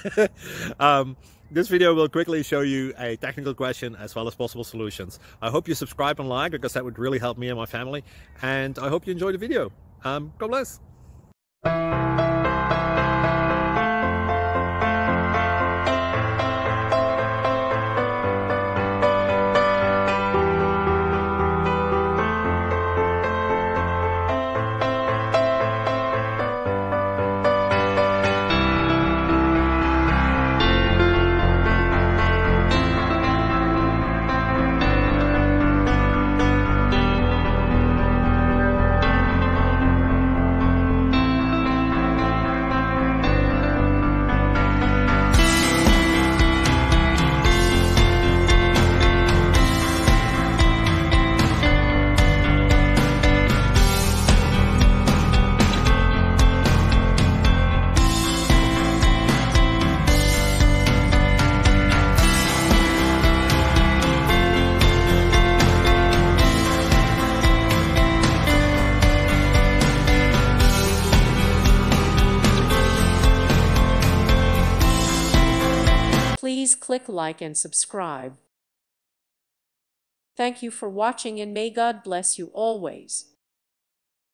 This video will quickly show you a technical question as well as possible solutions. I hope you subscribe and like, because that would really help me and my family. And I hope you enjoy the video. God bless. Please click like and subscribe. Thank you for watching, and may God bless you always.